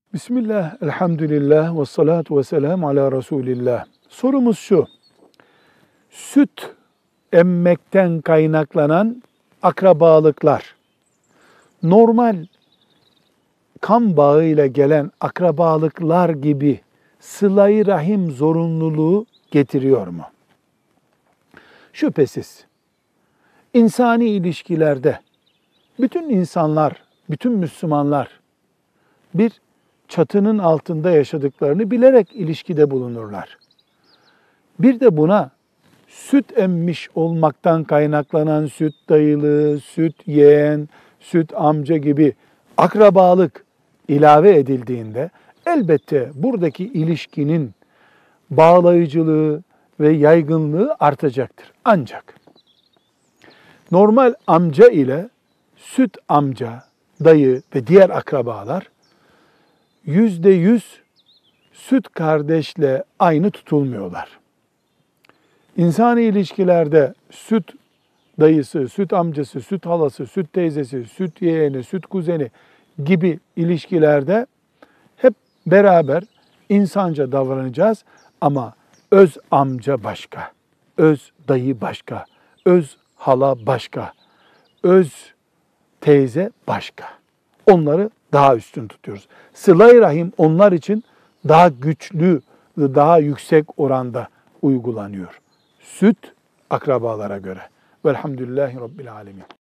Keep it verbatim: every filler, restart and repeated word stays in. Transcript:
Bismillah, elhamdülillah ve salatu ve selamu ala Resulillah. Sorumuz şu, süt emmekten kaynaklanan akrabalıklar, normal kan bağıyla gelen akrabalıklar gibi sıla-i rahim zorunluluğu getiriyor mu? Şüphesiz. İnsani ilişkilerde bütün insanlar, bütün Müslümanlar bir çatının altında yaşadıklarını bilerek ilişkide bulunurlar. Bir de buna süt emmiş olmaktan kaynaklanan süt dayılı, süt yeğen, süt amca gibi akrabalık ilave edildiğinde elbette buradaki ilişkinin bağlayıcılığı ve yaygınlığı artacaktır. Ancak normal amca ile süt amca, dayı ve diğer akrabalar yüzde yüz süt kardeşle aynı tutulmuyorlar. İnsani ilişkilerde süt dayısı, süt amcası, süt halası, süt teyzesi, süt yeğeni, süt kuzeni gibi ilişkilerde hep beraber insanca davranacağız ama öz amca başka, öz dayı başka, öz hala başka, öz teyze başka. Onları daha üstün tutuyoruz. Sıla-i rahim onlar için daha güçlü, daha yüksek oranda uygulanıyor. Süt akrabalara göre. Velhamdülillahi Rabbil alemin.